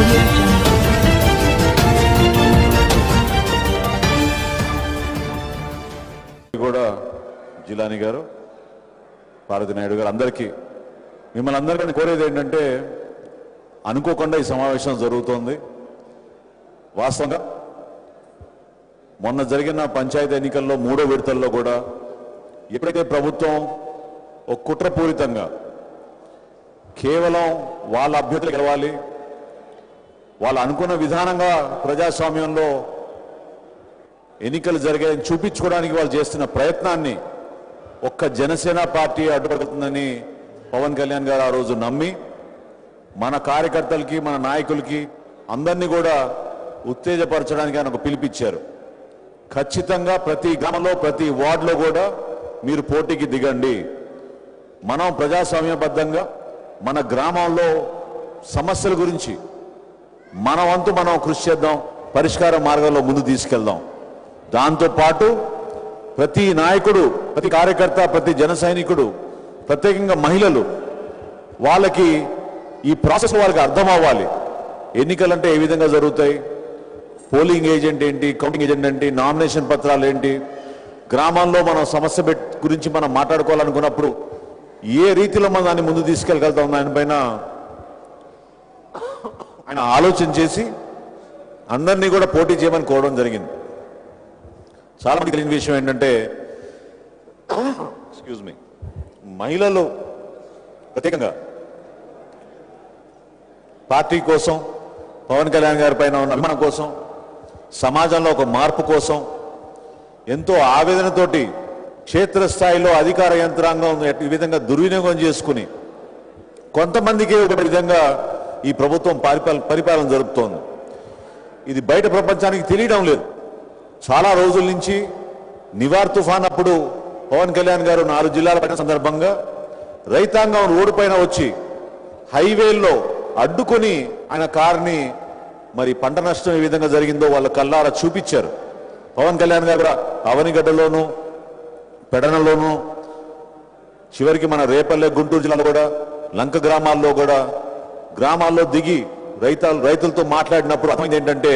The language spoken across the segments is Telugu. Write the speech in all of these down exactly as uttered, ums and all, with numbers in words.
audio jungle. కూడా జిలాని గారు పార్వతి నాయుడు గారు అందరికీ మిమ్మల్ని అందరికీ కోరేది ఏంటంటే అనుకోకుండా ఈ సమావేశం జరుగుతోంది. వాస్తవంగా మొన్న జరిగిన పంచాయతీ ఎన్నికల్లో మూడో విడతల్లో కూడా ఎప్పుడైతే ప్రభుత్వం ఒక కుట్రపూరితంగా కేవలం వాళ్ళ అభ్యర్థులు గెలవాలి, వాళ్ళు అనుకున్న విధానంగా ప్రజాస్వామ్యంలో ఎన్నికలు జరిగాయని చూపించుకోవడానికి వాళ్ళు చేస్తున్న ప్రయత్నాన్ని ఒక్క జనసేన పార్టీ అడ్డుపడుతుందని పవన్ కళ్యాణ్ గారు ఆ రోజు నమ్మి మన కార్యకర్తలకి మన నాయకులకి అందరినీ కూడా ఉత్తేజపరచడానికి ఆయన ఒక పిలిపించారు. ఖచ్చితంగా ప్రతి గ్రామంలో ప్రతి వార్డులో కూడా మీరు పోటీకి దిగండి, మనం ప్రజాస్వామ్యబద్ధంగా మన గ్రామంలో సమస్యల గురించి మన వంతు మనం కృషి చేద్దాం, పరిష్కార మార్గంలో ముందు తీసుకెళ్దాం. దాంతోపాటు ప్రతి నాయకుడు, ప్రతి కార్యకర్త, ప్రతి జన సైనికుడు, ప్రత్యేకంగా మహిళలు, వాళ్ళకి ఈ ప్రాసెస్ వాళ్ళకి అర్థం అవ్వాలి. ఎన్నికలంటే ఏ విధంగా జరుగుతాయి, పోలింగ్ ఏజెంట్ ఏంటి, కౌంటింగ్ ఏజెంట్ ఏంటి, నామినేషన్ పత్రాలు ఏంటి, గ్రామాల్లో మనం సమస్య గురించి మనం మాట్లాడుకోవాలనుకున్నప్పుడు ఏ రీతిలో మనం దాన్ని ముందు తీసుకెళ్ళగలుగుతాం దానిపైన ఆయన ఆలోచన చేసి అందరినీ కూడా పోటీ చేయమని కోరడం జరిగింది. చాలా మంది తెలియని విషయం ఏంటంటే ఎక్స్క్యూజ్ మీ మహిళలు ప్రత్యేకంగా పార్టీ కోసం, పవన్ కళ్యాణ్ గారి పైన ఉన్న అభిమానం కోసం, సమాజంలో ఒక మార్పు కోసం ఎంతో ఆవేదనతోటి క్షేత్రస్థాయిలో అధికార యంత్రాంగం ఈ విధంగా దుర్వినియోగం చేసుకుని కొంతమందికి ఒక విధంగా ఈ ప్రభుత్వం పరిపాలన పరిపాలన జరుపుతోంది. ఇది బయట ప్రపంచానికి తెలియడం లేదు. చాలా రోజుల నుంచి నివార్ తుఫాన్ అప్పుడు పవన్ కళ్యాణ్ గారు నాలుగు జిల్లాల పైన సందర్భంగా రైతాంగం రోడ్డు పైన వచ్చి హైవేల్లో అడ్డుకొని ఆయన కార్ని మరి పంట నష్టం ఏ విధంగా జరిగిందో వాళ్ళ కళ్ళారా చూపించారు. పవన్ కళ్యాణ్ గారు అవనిగడ్డలోను, పెడనలోను, చివరికి మన రేపల్లె గుంటూరు జిల్లాలో కూడా లంక గ్రామాల్లో కూడా గ్రామాల్లో దిగి రైతు రైతులతో మాట్లాడినప్పుడు అర్థమైంది ఏంటంటే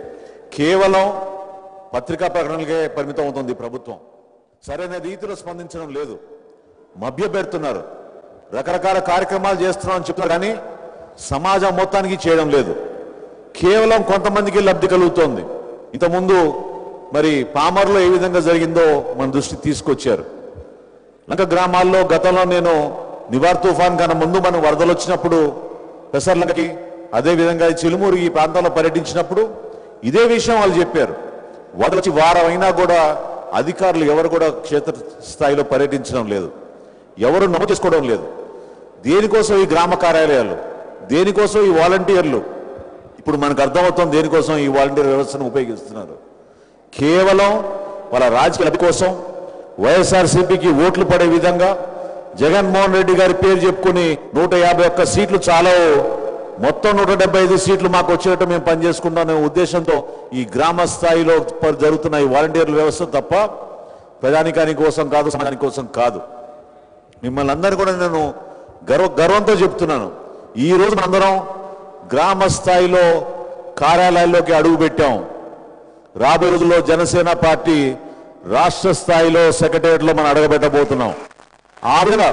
కేవలం పత్రికా ప్రకటనలకే పరిమితం అవుతుంది ప్రభుత్వం. సరైన రీతిలో స్పందించడం లేదు, మభ్య పెడుతున్నారు, రకరకాల కార్యక్రమాలు చేస్తున్నాం అని చెప్తున్నారు కానీ సమాజం మొత్తానికి చేయడం లేదు. కేవలం కొంతమందికి లబ్ధి కలుగుతోంది. ఇంతకుముందు మరి పామర్లో ఏ విధంగా జరిగిందో మన దృష్టికి తీసుకొచ్చారు. లంక గ్రామాల్లో గతంలో నేను నివార్ తుఫాన్ కన్నా ముందు మనం వరదలు వచ్చినప్పుడు పెసర్లంకకి, అదేవిధంగా చిలుమూరు ఈ ప్రాంతాల్లో పర్యటించినప్పుడు ఇదే విషయం వాళ్ళు చెప్పారు. వరదలు వచ్చి వారం అయినా కూడా అధికారులు ఎవరు కూడా క్షేత్ర స్థాయిలో పర్యటించడం లేదు, ఎవరు నమోదు చేసుకోవడం లేదు. దేనికోసం ఈ గ్రామ కార్యాలయాలు, దేనికోసం ఈ వాలంటీర్లు? ఇప్పుడు మనకు అర్థమవుతుంది దేనికోసం ఈ వాలంటీర్ వ్యవస్థను ఉపయోగిస్తున్నారు. కేవలం వాళ్ళ రాజకీయ లబ్ధి కోసం, వైఎస్ఆర్సీపీకి ఓట్లు పడే విధంగా జగన్మోహన్ రెడ్డి గారి పేరు చెప్పుకుని నూట యాభై ఒక్క సీట్లు చాలా, మొత్తం నూట డెబ్బై ఐదు సీట్లు మాకు వచ్చేటట్టు మేము పనిచేసుకుంటాం అనే ఉద్దేశంతో ఈ గ్రామ స్థాయిలో జరుగుతున్న ఈ వాలంటీర్ల వ్యవస్థ తప్ప ప్రజానికాని కోసం కాదు, సమాజానికి కోసం కాదు. మిమ్మల్ని అందరూ కూడా నేను గర్వ గర్వంతో చెప్తున్నాను. ఈ రోజు అందరం గ్రామ స్థాయిలో కార్యాలయాల్లోకి అడుగు పెట్టాం. రాబోయే రోజుల్లో జనసేన పార్టీ రాష్ట్ర స్థాయిలో సెక్రటేరియట్లో మనం అడగబెట్టబోతున్నాం. ఆ విధంగా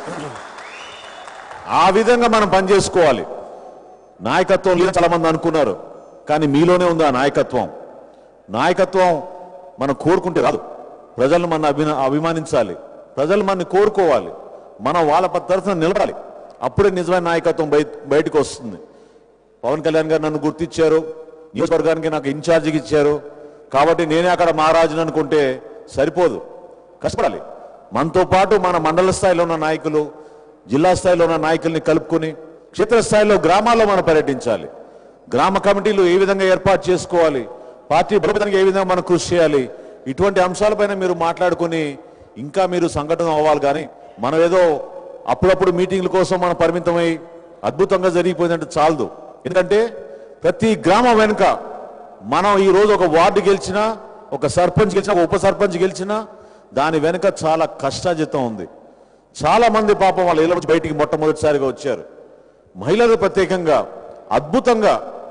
ఆ విధంగా మనం పనిచేసుకోవాలి. నాయకత్వం లేదు చాలా మంది అనుకున్నారు, కానీ మీలోనే ఉంది ఆ నాయకత్వం. నాయకత్వం మనం కోరుకుంటే రాదు, ప్రజలు మన అభినా అభిమానించాలి, ప్రజలు మనని కోరుకోవాలి, మనం వాళ్ళ తరఫున నిలబడాలి. అప్పుడే నిజమైన నాయకత్వం బయట బయటకు వస్తుంది. పవన్ కళ్యాణ్ గారు నన్ను గుర్తించారు, నియోజకవర్గానికి నాకు ఇన్ఛార్జికి ఇచ్చారు కాబట్టి నేనే అక్కడ మహారాజును అనుకుంటే సరిపోదు, కష్టపడాలి. మనతో పాటు మన మండల స్థాయిలో ఉన్న నాయకులు, జిల్లా స్థాయిలో ఉన్న నాయకుల్ని కలుపుకొని క్షేత్రస్థాయిలో గ్రామాల్లో మనం పర్యటించాలి. గ్రామ కమిటీలు ఏ విధంగా ఏర్పాటు చేసుకోవాలి, పార్టీ బలోపేతానికి ఏ విధంగా మనం కృషి చేయాలి, ఇటువంటి అంశాలపైన మీరు మాట్లాడుకుని ఇంకా మీరు సంఘటన అవ్వాలి. కానీ మనం ఏదో అప్పుడప్పుడు మీటింగ్ల కోసం మనం పరిమితమై అద్భుతంగా జరిగిపోయిందంటే చాలదు. ఎందుకంటే ప్రతి గ్రామం వెనుక మనం ఈ రోజు ఒక వార్డు గెలిచినా, ఒక సర్పంచ్ గెలిచినా, ఒక ఉప సర్పంచ్ గెలిచినా దాని వెనుక చాలా కష్టాజితం ఉంది. చాలా మంది పాపం వాళ్ళ ఇళ్ళ నుంచి బయటికి మొట్టమొదటిసారిగా వచ్చారు. మహిళలు ప్రత్యేకంగా అద్భుతంగా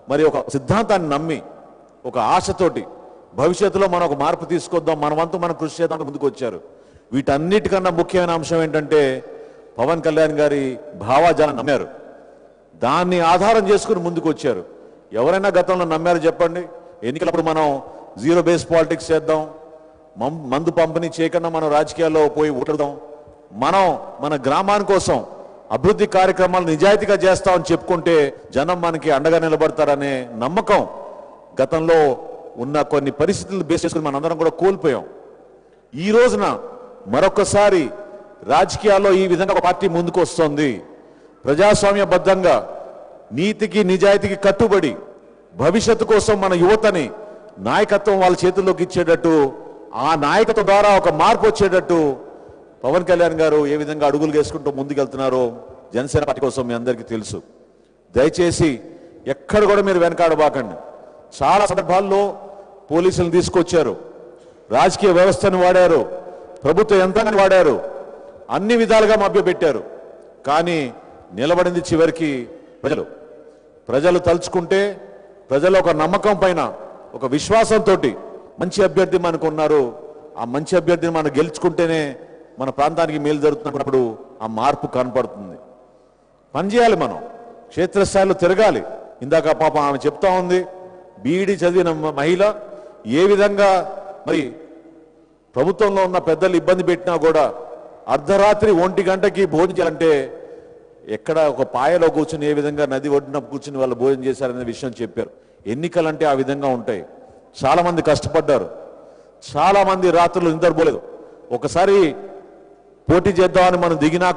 మరి ఒక సిద్ధాంతాన్ని నమ్మి ఒక ఆశతోటి భవిష్యత్తులో మనం ఒక మార్పు తీసుకొద్దాం, మన వంతు మనం కృషి చేద్దాం ముందుకు వచ్చారు. వీటన్నిటికన్నా ముఖ్యమైన అంశం ఏంటంటే పవన్ కళ్యాణ్ గారి భావాజాలను నమ్మారు, దాన్ని ఆధారం చేసుకుని ముందుకు వచ్చారు. ఎవరైనా గతంలో నమ్మారు చెప్పండి? ఎన్నికలప్పుడు మనం జీరో బేస్ పాలిటిక్స్ చేద్దాం, మందు పంపిణీ చేయకుండా మనం రాజకీయాల్లో పోయి ఓటేద్దాం, మనం మన గ్రామాని కోసం అభివృద్ధి కార్యక్రమాలు నిజాయితీగా చేస్తామని చెప్పుకుంటే జనం మనకి అండగా నిలబడతారనే నమ్మకం గతంలో ఉన్న కొన్ని పరిస్థితులు బేస్ చేసుకుని మనందరం కూడా కోల్పోయాం. ఈ రోజున మరొకసారి రాజకీయాల్లో ఈ విధంగా ఒక పార్టీ ముందుకు వస్తుంది, ప్రజాస్వామ్యబద్ధంగా నీతికి నిజాయితీకి కట్టుబడి భవిష్యత్తు కోసం మన యువతని నాయకత్వం వాళ్ళ చేతుల్లోకి ఇచ్చేటట్టు, ఆ నాయకత్వం ద్వారా ఒక మార్పు వచ్చేటట్టు పవన్ కళ్యాణ్ గారు ఏ విధంగా అడుగులు వేసుకుంటూ ముందుకెళ్తున్నారో జనసేన పార్టీ కోసం మీ అందరికీ తెలుసు. దయచేసి ఎక్కడ కూడా మీరు వెనకాడబాకండి. చాలా సందర్భాల్లో పోలీసులను తీసుకొచ్చారు, రాజకీయ వ్యవస్థను వాడారు, ప్రభుత్వ యంత్రాన్ని వాడారు, అన్ని విధాలుగా మభ్యపెట్టారు. కానీ నిలబడింది చివరికి ప్రజలు. ప్రజలు తలుచుకుంటే ప్రజలు ఒక నమ్మకం పైన ఒక విశ్వాసంతో మంచి అభ్యర్థి మనకు ఉన్నారు, ఆ మంచి అభ్యర్థిని మనం గెలుచుకుంటేనే మన ప్రాంతానికి మేలు జరుగుతున్నప్పుడు ఆ మార్పు కనపడుతుంది. పనిచేయాలి, మనం క్షేత్రస్థాయిలో తిరగాలి. ఇందాక పాపం ఆమె చెప్తా ఉంది, బీఈడీ చదివిన మహిళ ఏ విధంగా మరి ప్రభుత్వంలో ఉన్న పెద్దలు ఇబ్బంది పెట్టినా కూడా అర్ధరాత్రి ఒంటి గంటకి భోజనం చేయాలంటే ఎక్కడ ఒక పాయలో కూర్చుని ఏ విధంగా నది ఒడ్డున కూర్చుని వాళ్ళు భోజనం చేశారనే విషయం చెప్పారు. ఎన్నికలంటే ఆ విధంగా ఉంటాయి. చాలా మంది కష్టపడ్డారు, చాలా మంది రాత్రులు నిద్రపోలేదు. ఒకసారి పోటీ చేద్దామని మనం దిగినాక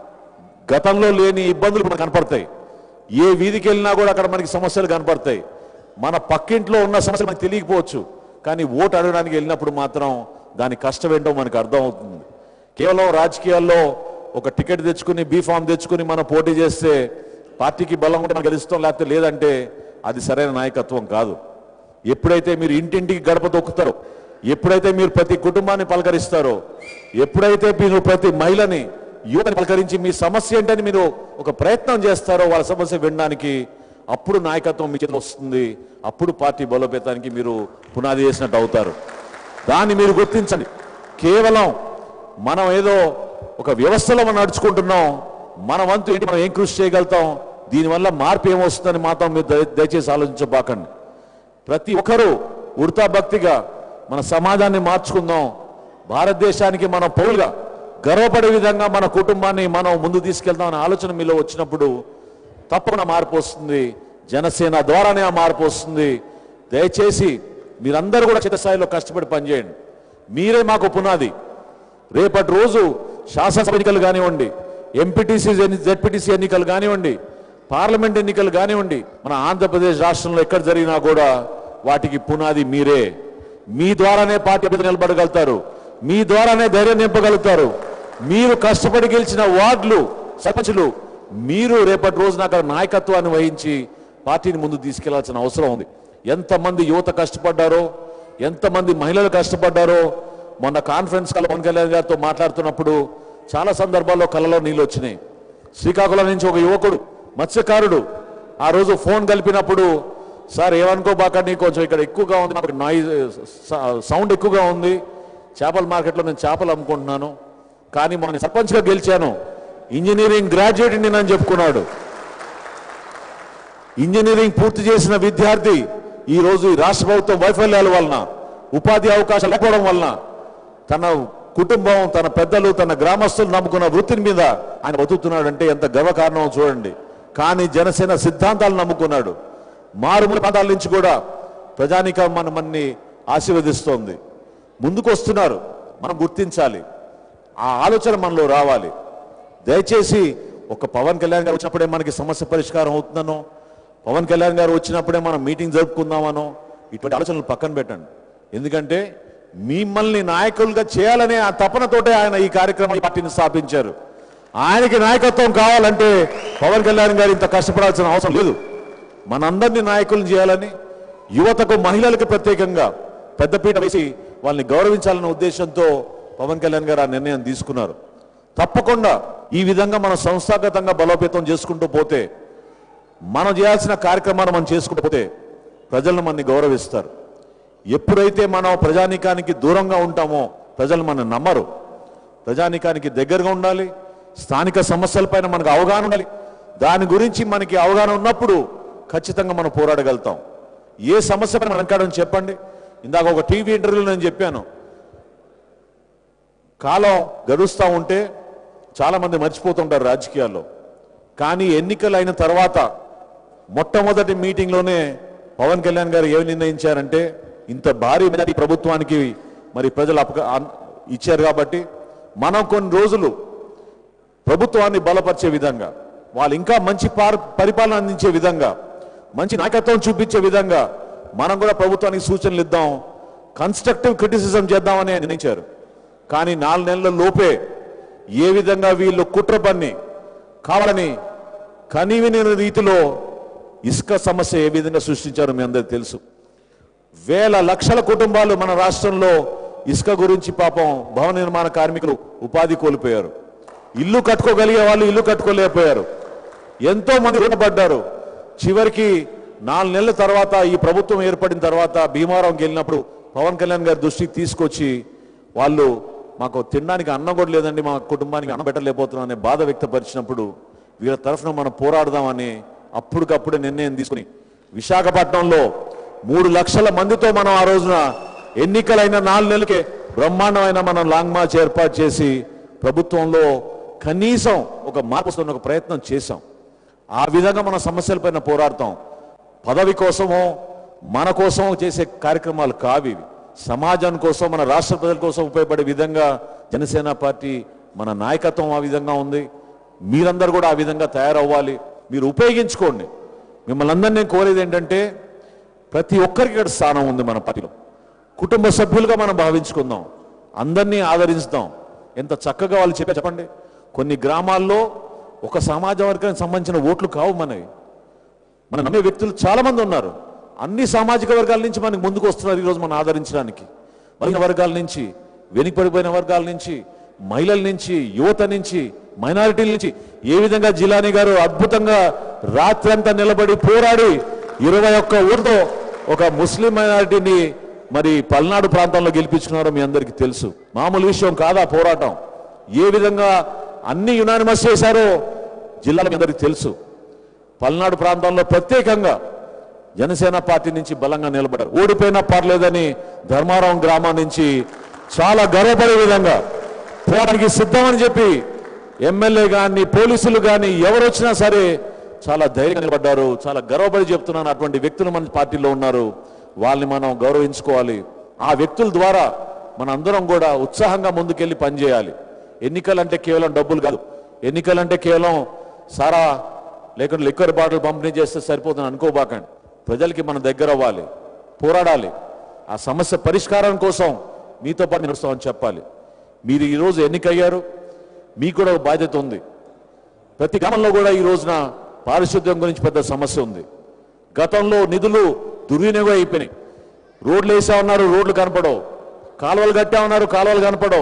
గతంలో లేని ఇబ్బందులు మనకు కనపడతాయి. ఏ వీధికి వెళ్ళినా కూడా అక్కడ మనకి సమస్యలు కనపడతాయి. మన పక్కింట్లో ఉన్న సమస్యలు మనకు తెలియకపోవచ్చు, కానీ ఓటు అడగడానికి వెళ్ళినప్పుడు మాత్రం దాని కష్టం ఏంటో మనకు అర్థం అవుతుంది. కేవలం రాజకీయాల్లో ఒక టికెట్ తెచ్చుకుని బీ ఫామ్ తెచ్చుకుని మనం పోటీ చేస్తే పార్టీకి బలం ఉంటే మనం గెలుస్తాం, లేకపోతే లేదంటే అది సరైన నాయకత్వం కాదు. ఎప్పుడైతే మీరు ఇంటింటికి గడప తొక్కుతారో, ఎప్పుడైతే మీరు ప్రతి కుటుంబాన్ని పలకరిస్తారో, ఎప్పుడైతే మీరు ప్రతి మహిళని యువతని పలకరించి మీ సమస్య ఏంటని మీరు ఒక ప్రయత్నం చేస్తారో వాళ్ళ సమస్య వినడానికి, అప్పుడు నాయకత్వం మీ చేతిలో వస్తుంది. అప్పుడు పార్టీ బలోపేతానికి మీరు పునాది చేసినట్టు అవుతారు. దాన్ని మీరు గుర్తించండి. కేవలం మనం ఏదో ఒక వ్యవస్థలో మనం నడుచుకుంటున్నాం, మన వంతు ఏంటి, మనం ఏం కృషి చేయగలుగుతాం, దీనివల్ల మార్పు ఏమొస్తుందని మాత్రం మీరు దయచేసి ఆలోచించబాకండి. ప్రతి ఒక్కరూ ఉడతా భక్తిగా మన సమాజాన్ని మార్చుకుందాం. భారతదేశానికి మనం పౌరులుగా గర్వపడే విధంగా మన కుటుంబాన్ని మనం ముందు తీసుకెళ్దాం అనే ఆలోచన మీలో వచ్చినప్పుడు తప్పకుండా మార్పు వస్తుంది. జనసేన ద్వారానే ఆ మార్పు వస్తుంది. దయచేసి మీరందరూ కూడా చిత్తస్థాయిలో కష్టపడి పనిచేయండి. మీరే మాకు పునాది. రేపటి రోజు శాసనసభ ఎన్నికలు కానివ్వండి, ఎంపీటీసీ జెడ్పీటీసీ ఎన్నికలు కానివ్వండి, పార్లమెంట్ ఎన్నికలు కానివ్వండి, మన ఆంధ్రప్రదేశ్ రాష్ట్రంలో ఎక్కడ జరిగినా కూడా వాటికి పునాది మీరే. మీ ద్వారానే పార్టీ నిలబడగలుగుతారు, మీ ద్వారానే ధైర్యం నింపగలుగుతారు. మీరు కష్టపడి గెలిచిన వార్డులు, సర్పంచులు, మీరు రేపటి రోజున అక్కడ నాయకత్వాన్ని వహించి పార్టీని ముందు తీసుకెళ్లాల్సిన అవసరం ఉంది. ఎంతమంది యువత కష్టపడ్డారో, ఎంతమంది మహిళలు కష్టపడ్డారో. మొన్న కాన్ఫరెన్స్ కాల్ పవన్ కళ్యాణ్ గారితో మాట్లాడుతున్నప్పుడు చాలా సందర్భాల్లో కళ్ళలో నీళ్ళు వచ్చినాయి. శ్రీకాకుళం నుంచి ఒక యువకుడు, మత్స్యకారుడు, ఆ రోజు ఫోన్ కలిపినప్పుడు, సార్ ఏమనుకోబాకండి, కొంచెం ఇక్కడ ఎక్కువగా ఉంది, నాకు నాయిస్ సౌండ్ ఎక్కువగా ఉంది, చేపల మార్కెట్లో నేను చేపలు అమ్ముకుంటున్నాను, కానీ మొన్న సర్పంచ్గా గెలిచాను, ఇంజనీరింగ్ గ్రాడ్యుయేట్ నేను చెప్పుకున్నాడు. ఇంజనీరింగ్ పూర్తి చేసిన విద్యార్థి ఈరోజు ఈ రాష్ట్ర ప్రభుత్వం వైఫల్యాల వలన, ఉపాధి అవకాశాలు లేకపోవడం వలన తన కుటుంబం, తన పెద్దలు, తన గ్రామస్తులు నమ్ముకున్న వృత్తిని మీద ఆయన బతుకుతున్నాడంటే ఎంత గర్వకారణం చూడండి. కానీ జనసేన సిద్ధాంతాలు నమ్ముకున్నాడు. మారుమూల ప్రాంతాల నుంచి కూడా ప్రజానికం మన మన్ని ఆశీర్వదిస్తోంది. ముందుకు వస్తున్నారు, మనం గుర్తించాలి. ఆ ఆలోచన మనలో రావాలి. దయచేసి ఒక పవన్ కళ్యాణ్ గారు వచ్చినప్పుడే మనకి సమస్య పరిష్కారం అవుతుందనో, పవన్ కళ్యాణ్ గారు వచ్చినప్పుడే మనం మీటింగ్ జరుపుకుందామనో ఇటువంటి ఆలోచనలు పక్కన పెట్టండి. ఎందుకంటే మిమ్మల్ని నాయకులుగా చేయాలనే ఆ తపనతోటే ఆయన ఈ కార్యక్రమం పార్టీని స్థాపించారు. ఆయనకి నాయకత్వం కావాలంటే పవన్ కళ్యాణ్ గారు ఇంత కష్టపడాల్సిన అవసరం లేదు. మనందరినీ నాయకులను చేయాలని, యువతకు, మహిళలకు ప్రత్యేకంగా పెద్దపీట వేసి వాళ్ళని గౌరవించాలనే ఉద్దేశంతో పవన్ కళ్యాణ్ గారు ఆ నిర్ణయం తీసుకున్నారు. తప్పకుండా ఈ విధంగా మనం సంస్థాగతంగా బలోపేతం చేసుకుంటూ పోతే మనం చేయాల్సిన కార్యక్రమాన్ని మనం చేసుకోకపోతే ప్రజలు మనని గౌరవిస్తారు. ఎప్పుడైతే మనం ప్రజానీకానికి దూరంగా ఉంటామో ప్రజలు మన నమ్మరు. ప్రజానీకానికి దగ్గరగా ఉండాలి. స్థానిక సమస్యలపైన మనకు అవగాహన ఉండాలి. దాని గురించి మనకి అవగాహన ఉన్నప్పుడు ఖచ్చితంగా మనం పోరాడగలుగుతాం. ఏ సమస్య పైన వెనకాడని చెప్పండి. ఇందాక ఒక టీవీ ఇంటర్వ్యూలో నేను చెప్పాను, కాలం గడుస్తూ ఉంటే చాలామంది మర్చిపోతుంటారు రాజకీయాల్లో. కానీ ఎన్నికలు అయిన తర్వాత మొట్టమొదటి మీటింగ్లోనే పవన్ కళ్యాణ్ గారు ఏమి నిర్ణయించారంటే, ఇంత భారీ మెజారిటీ ప్రభుత్వానికి మరి ప్రజలు అప ఇచ్చారు కాబట్టి మనం కొన్ని రోజులు ప్రభుత్వాన్ని బలపరిచే విధంగా, వాళ్ళు ఇంకా మంచి పరిపాలన అందించే విధంగా, మంచి నాయకత్వం చూపించే విధంగా మనం కూడా ప్రభుత్వానికి సూచనలు ఇద్దాం, కన్స్ట్రక్టివ్ క్రిటిసిజం చేద్దామని నిర్ణయించారు. కానీ నాలుగు నెలల లోపే ఏ విధంగా వీళ్ళు కుట్ర పన్ని కావాలని కనివిని రీతిలో ఇసుక సమస్య ఏ విధంగా సృష్టించారో మీ అందరికీ తెలుసు. వేల లక్షల కుటుంబాలు మన రాష్ట్రంలో ఇసుక గురించి పాపం భవన నిర్మాణ కార్మికులు ఉపాధి కోల్పోయారు. ఇల్లు కట్టుకోగలిగే వాళ్ళు ఇల్లు కట్టుకోలేకపోయారు. ఎంతో మంది రుణపడ్డారు. చివరికి నాలుగు నెలల తర్వాత ఈ ప్రభుత్వం ఏర్పడిన తర్వాత భీమారంకి వెళ్ళినప్పుడు పవన్ కళ్యాణ్ గారి దృష్టికి తీసుకొచ్చి, వాళ్ళు మాకు తినడానికి అన్నం కూడా లేదండి, మా కుటుంబానికి అన్నం పెట్టలేకపోతున్నాం అనే బాధ వ్యక్తపరిచినప్పుడు వీళ్ళ తరఫున మనం పోరాడదామని అప్పటికప్పుడే నిర్ణయం తీసుకుని విశాఖపట్నంలో మూడు లక్షల మందితో మనం ఆ రోజున ఎన్నికలైన నాలుగు నెలలకే బ్రహ్మాండమైన మనం లాంగ్ మార్చ్ ఏర్పాటు చేసి ప్రభుత్వంలో కనీసం ఒక మార్పు వస్తున్న ఒక ప్రయత్నం చేశాం. ఆ విధంగా మన సమస్యలపైన పోరాడతాం. పదవి కోసమో మన కోసమో చేసే కార్యక్రమాలు కావి. సమాజం కోసం, మన రాష్ట్ర ప్రజల కోసం ఉపయోగపడే విధంగా జనసేన పార్టీ మన నాయకత్వం ఆ విధంగా ఉంది. మీరందరూ కూడా ఆ విధంగా తయారవ్వాలి. మీరు ఉపయోగించుకోండి. మిమ్మల్ని అందరినీ నేను కోరేది ఏంటంటే, ప్రతి ఒక్కరికి ఇక్కడ స్థానం ఉంది మన పార్టీలో. కుటుంబ సభ్యులుగా మనం భావించుకుందాం, అందరినీ ఆదరిస్తాం. ఎంత చక్కగా వాళ్ళు చెప్పా చెప్పండి. కొన్ని గ్రామాల్లో ఒక సమాజ వర్గానికి సంబంధించిన ఓట్లు కావు మనవి. మన నమ్మే వ్యక్తులు చాలామంది ఉన్నారు. అన్ని సామాజిక వర్గాల నుంచి మనకు ముందుకు వస్తున్నారు ఈరోజు మనం ఆదరించడానికి. బలహీన వర్గాల నుంచి, వెనుకబడిపోయిన వర్గాల నుంచి, మహిళల నుంచి, యువత నుంచి, మైనారిటీల నుంచి ఏ విధంగా జిలానీ గారు అద్భుతంగా రాత్రంతా నిలబడి పోరాడి ఇరవై ఒక్క ఓటుతో ఒక ముస్లిం మైనారిటీని మరి పల్నాడు ప్రాంతంలో గెలిపించుకున్నారో మీ అందరికీ తెలుసు. మామూలు విషయం కాదా పోరాటం. ఏ విధంగా అన్ని యునానిమస్ చేశారో జిల్లాలో మీ అందరికీ తెలుసు. పల్నాడు ప్రాంతంలో ప్రత్యేకంగా జనసేన పార్టీ నుంచి బలంగా నిలబడ్డారు. ఓడిపోయినా పర్లేదని ధర్మారం గ్రామం నుంచి చాలా గర్వపడే విధంగా పోరాటానికి సిద్ధమని చెప్పి ఎమ్మెల్యే కానీ పోలీసులు కానీ ఎవరు వచ్చినా సరే చాలా ధైర్యంగా నిలబడ్డారు. చాలా గర్వపడి చెప్తున్నాను, అటువంటి వ్యక్తులు మన పార్టీలో ఉన్నారు. వాళ్ళని మనం గౌరవించుకోవాలి. ఆ వ్యక్తుల ద్వారా మన అందరం కూడా ఉత్సాహంగా ముందుకెళ్ళి పనిచేయాలి. ఎన్నికలంటే కేవలం డబ్బులు కాదు. ఎన్నికలంటే కేవలం సారా లేకుంటే లిక్కర్ బాటిల్ పంపిణీ చేస్తే సరిపోతుంది అనుకోబాకండి. ప్రజలకి మనం దగ్గర అవ్వాలి, పోరాడాలి. ఆ సమస్య పరిష్కారం కోసం మీతో పాటు నడుస్తామని చెప్పాలి. మీరు ఈరోజు ఎన్నికయ్యారు, మీకు కూడా ఒక బాధ్యత ఉంది. ప్రతి గ్రామంలో కూడా ఈ రోజున పారిశుద్ధ్యం గురించి పెద్ద సమస్య ఉంది. గతంలో నిధులు దుర్వినియోగం అయిపోయినాయి. రోడ్లు వేసా ఉన్నారు, రోడ్లు కనపడవు. కాలువలు కట్టా ఉన్నారు, కాలువలు కనపడవు.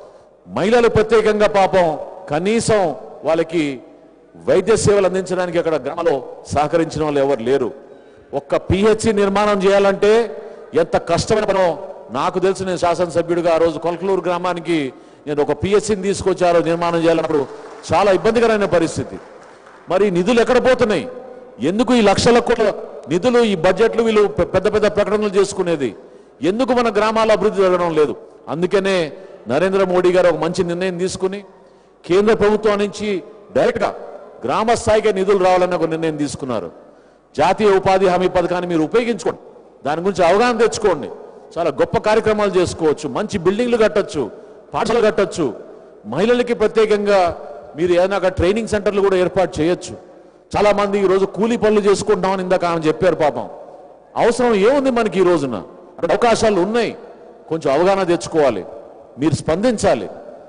మహిళలు ప్రత్యేకంగా పాపం కనీసం వాళ్ళకి వైద్య సేవలు అందించడానికి అక్కడ గ్రామంలో సహకరించిన వాళ్ళు ఎవరు లేరు. ఒక్క పిహెచ్సి నిర్మాణం చేయాలంటే ఎంత కష్టమైన పనో నాకు తెలుసు. నేను శాసనసభ్యుడిగా ఆ రోజు కొలకలూరు గ్రామానికి నేను ఒక పిహెచ్సిని తీసుకొచ్చారో నిర్మాణం చేయాలన్నప్పుడు చాలా ఇబ్బందికరమైన పరిస్థితి. మరి నిధులు ఎక్కడ పోతున్నాయి? ఎందుకు ఈ లక్షల కోట్ల నిధులు ఈ బడ్జెట్లు వీళ్ళు పెద్ద పెద్ద ప్రకటనలు చేసుకునేది? ఎందుకు మన గ్రామాల అభివృద్ధి జరగడం లేదు? అందుకనే నరేంద్ర మోడీ గారు ఒక మంచి నిర్ణయం తీసుకుని కేంద్ర ప్రభుత్వం నుంచి డైరెక్ట్గా గ్రామ స్థాయిగా నిధులు రావాలని ఒక నిర్ణయం తీసుకున్నారు. జాతీయ ఉపాధి హామీ పథకాన్ని మీరు ఉపయోగించుకోండి, దాని గురించి అవగాహన తెచ్చుకోండి. చాలా గొప్ప కార్యక్రమాలు చేసుకోవచ్చు, మంచి బిల్డింగ్లు కట్టొచ్చు, పాఠశాలలు కట్టొచ్చు. మహిళలకి ప్రత్యేకంగా మీరు ఏదైనా అక్కడ ట్రైనింగ్ సెంటర్లు కూడా ఏర్పాటు చేయొచ్చు. చాలామంది ఈరోజు కూలీ పనులు చేసుకుంటామని ఇందాక ఆమె చెప్పారు. పాపం అవసరం ఏముంది మనకి ఈ రోజున? అక్కడ అవకాశాలు ఉన్నాయి. కొంచెం అవగాహన తెచ్చుకోవాలి, మీరు స్పందించాలి.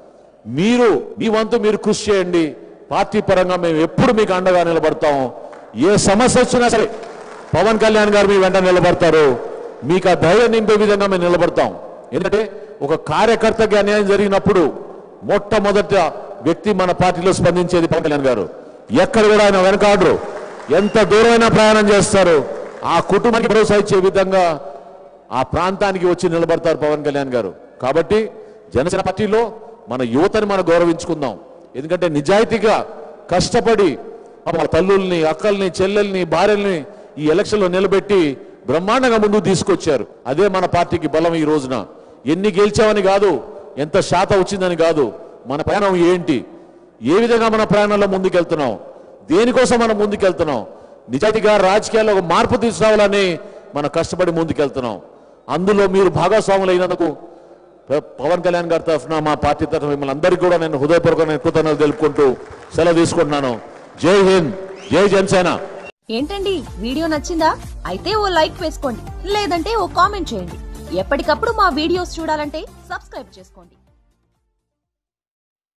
మీరు మీ వంతు మీరు కృషి చేయండి. పార్టీ పరంగా మేము ఎప్పుడు మీకు అండగా నిలబడతాం. ఏ సమస్య వచ్చినా సరే పవన్ కళ్యాణ్ గారు మీ వెంట నిలబడతారు. మీకు ఆ ధైర్యం నింపే విధంగా మేము నిలబడతాం. ఎందుకంటే ఒక కార్యకర్తకి అన్యాయం జరిగినప్పుడు మొట్టమొదట వ్యక్తి మన పార్టీలో స్పందించేది పవన్ కళ్యాణ్ గారు. ఎక్కడ కూడా ఆయన వెనకాడరు. ఎంత దూరమైనా ప్రయాణం చేస్తారు, ఆ కుటుంబానికి భరోసా ఇచ్చే విధంగా ఆ ప్రాంతానికి వచ్చి నిలబడతారు పవన్ కళ్యాణ్ గారు. కాబట్టి జనసేన పార్టీలో మన యువతని మనం గౌరవించుకుందాం. ఎందుకంటే నిజాయితీగా కష్టపడి వాళ్ళ తల్లుల్ని, అక్కల్ని, చెల్లెల్ని, భార్యల్ని ఈ ఎలక్షన్లో నిలబెట్టి బ్రహ్మాండంగా ముందుకు తీసుకొచ్చారు. అదే మన పార్టీకి బలం. ఈ రోజున ఎన్ని గెలిచామని కాదు, ఎంత శాతం వచ్చిందని కాదు, మన ప్రయాణం ఏంటి, ఏ విధంగా మన ప్రయాణంలో ముందుకెళ్తున్నాం, దేనికోసం మనం ముందుకెళ్తున్నాం, నిజాయితీగా రాజకీయాల్లో ఒక మార్పు తీసుకురావాలని మనం కష్టపడి ముందుకెళ్తున్నాం. అందులో మీరు భాగస్వాములు అయినందుకు పవన్ కళ్యాణ్ గారి తరఫున, మా పార్టీ తరఫున మిమ్మల్ని అందరికీ కూడా నేను హృదయపూర్వకమైన కృతజ్ఞతలు తెలుపుకుంటూ సెలవు తీసుకుంటున్నాను. జై హింద్, జై జనసేన. ఏంటండి, వీడియో నచ్చిందా? అయితే ఓ లైక్ వేసుకోండి, లేదంటే ఓ కామెంట్ చేయండి. ఎప్పటికప్పుడు మా వీడియోస్ చూడాలంటే సబ్స్క్రైబ్ చేసుకోండి.